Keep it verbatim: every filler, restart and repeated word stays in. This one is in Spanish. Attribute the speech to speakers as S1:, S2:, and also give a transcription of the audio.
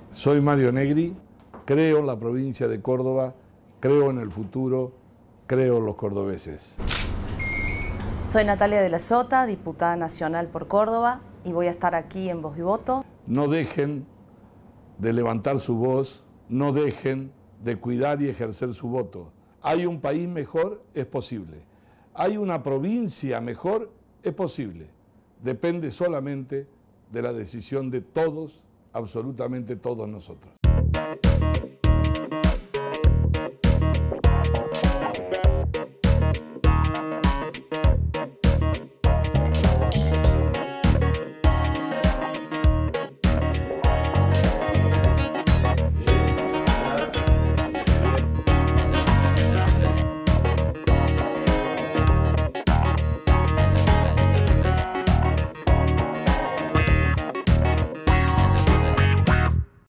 S1: Soy Mario Negri, creo en la provincia de Córdoba, creo en el futuro, creo en los cordobeses.
S2: Soy Natalia de la Sota, diputada nacional por Córdoba, y voy a estar aquí en Voz y Voto.
S1: No dejen de levantar su voz, no dejen de cuidar y ejercer su voto. Hay un país mejor, es posible. Hay una provincia mejor, es posible. Depende solamente de la decisión de todos, absolutamente todos nosotros.